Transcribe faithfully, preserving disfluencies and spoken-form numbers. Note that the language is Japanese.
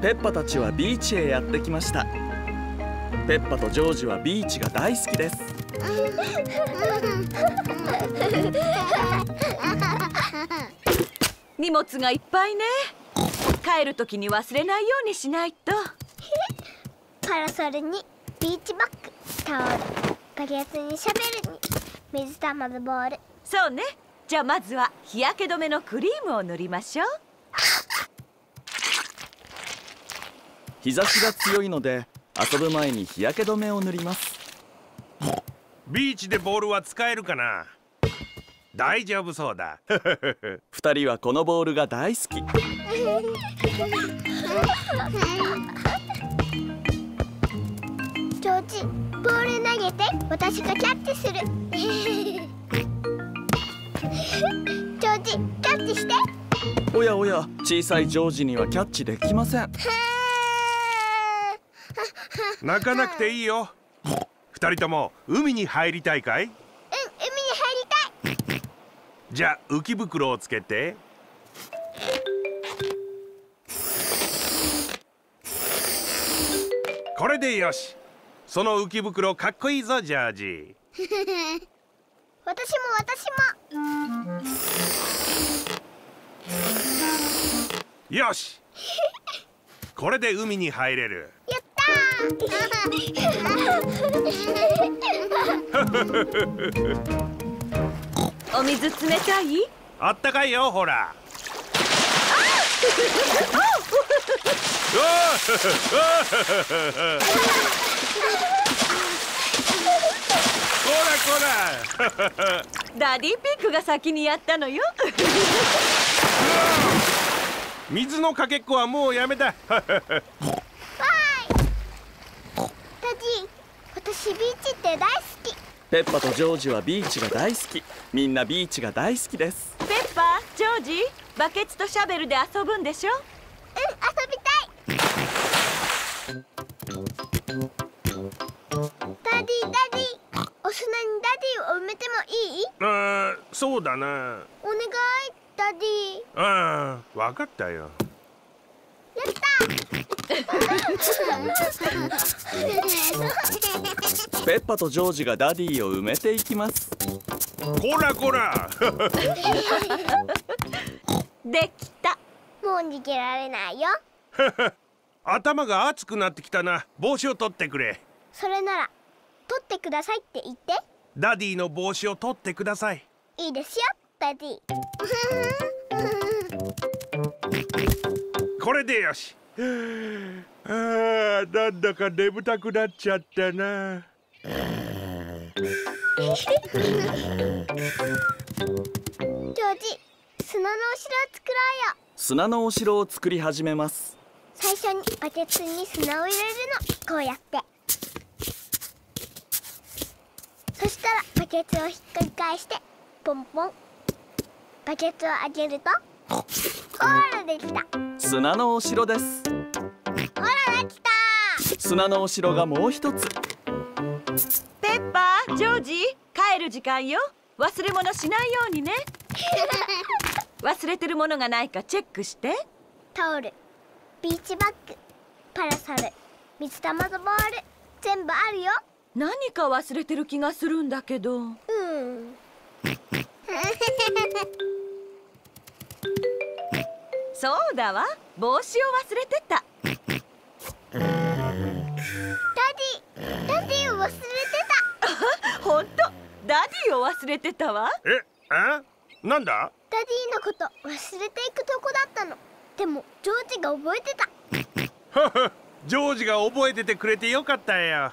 ペッパたちはビーチへやってきました。ペッパとジョージはビーチが大好きです。 荷物がいっぱいね。帰る時に忘れないようにしないと。 パラソルにビーチバッグ、タオル、バケツにシャベルに水玉のボール。 そうね。じゃあまずは日焼け止めのクリームを塗りましょう。 日差しが強いので遊ぶ前に日焼け止めを塗ります。 ビーチでボールは使えるかな。大丈夫そうだ。 二人はこのボールが大好き。 ジョージ、ボール投げて、私がキャッチする。ジョージ、キャッチして。 おやおや、小さいジョージにはキャッチできません。 泣かなくていいよ。二人とも海に入りたいかい？ うん、海に入りたい。 じゃあ浮き袋をつけて。これでよし。その浮き袋かっこいいぞ、ジョージ。 私も私も。 よし。これで海に入れる。 やったお水冷たい？ あったかいよ、ほら。こらこら。 ダディピックが先にやったのよ。 水のかけっこはもうやめた。 ダディ、私ビーチって大好き。 ペッパとジョージはビーチが大好き。みんなビーチが大好きです。 ペッパ、ジョージ、バケツとシャベルで遊ぶんでしょ？ うん、遊びたい。ダディ、ダディ、お砂にダディを埋めてもいい？ あー、そうだな。 お願い、ダディ。 ああ、わかったよ。 やったペッパとジョージがダディを埋めていきます。 こらこら。 できた。 もう逃げられないよ。 頭が熱くなってきたな。帽子を取ってくれ。 それなら取ってくださいって言って。 ダディの帽子を取ってください。 いいですよ、ダディ。 これでよし。ああ、なんだか眠たくなっちゃったな。 ジョージ、砂のお城を作ろうよ。 砂のお城を作り始めます。 最初にバケツに砂を入れるの。こうやって。そしたらバケツをひっくり返してポンポン。バケツを上げるとほらできた。 砂のお城です。 ほらできた。 砂のお城がもう一つ。 ペッパー、ジョージ、帰る時間よ。忘れ物しないようにね。忘れてるものがないかチェックして。 タオル、ビーチバッグ、パラソル、水玉のボール、全部あるよ。 何か忘れてる気がするんだけど。 うん。 そうだわ、帽子を忘れてた。 ダディ、ダディを忘れてた。ほんと、ダディを忘れてたわ。 え、あ、なんだ？ ダディのこと忘れていくとこだったの。でもジョージが覚えてた。 はは、ジョージが覚えててくれてよかったよ。